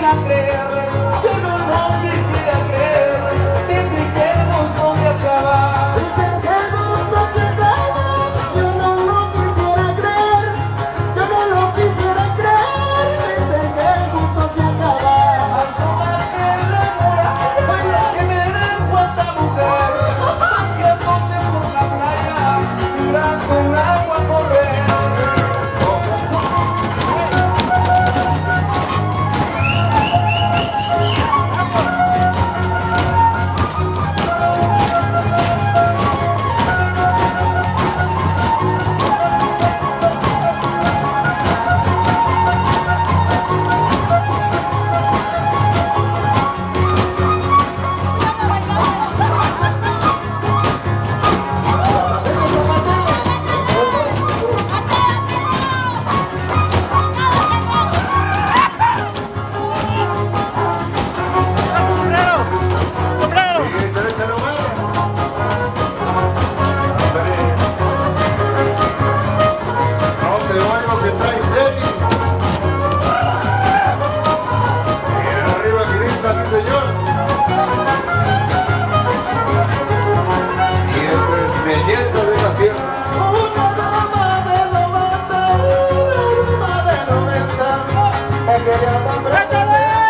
quisiera creer, yo no quisiera creer. Dicen que el gusto se acaba. Dicen que el gusto se acaba. Yo no lo quisiera creer. Yo no lo quisiera creer. Dicen que el gusto se acaba. Asómate la mura, que me des cuenta, mujer, paseándose por la playa, mirando el agua correr. Que le llaman